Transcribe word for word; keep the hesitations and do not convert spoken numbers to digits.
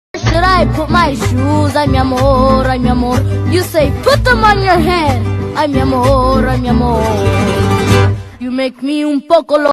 Should I put my shoes? Ay, mi amor, ay, mi amor. You say, put them on your head. Ay, mi amor, ay, mi amor. You make me un poco loco.